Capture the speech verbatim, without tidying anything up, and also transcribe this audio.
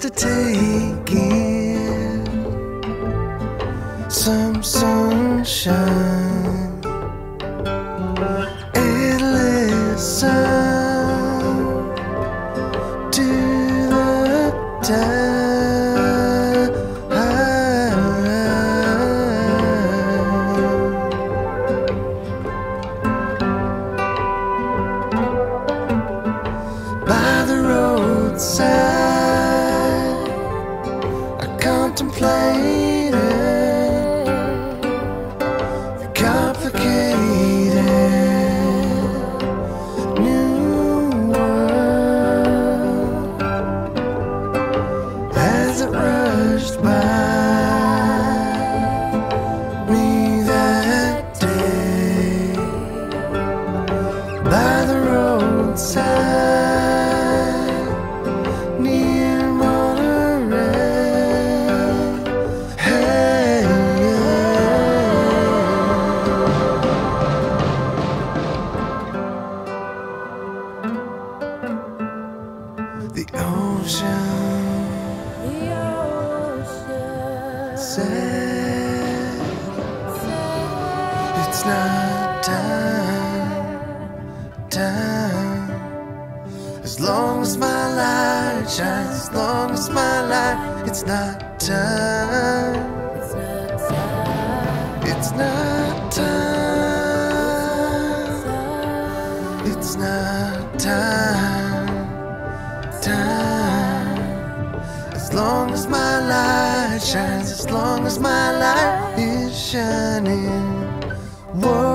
to take in some sunshine and listen to the tide. By the roadside, I contemplated the complicated new world as it rushed by me that day. By the roadside, the ocean, the ocean said, it's not time, time. As long as my light shines, as long as my light, it's not time, it's not time, it's not time, it's not time, time. As long as my light shines, as long as my light is shining. Whoa.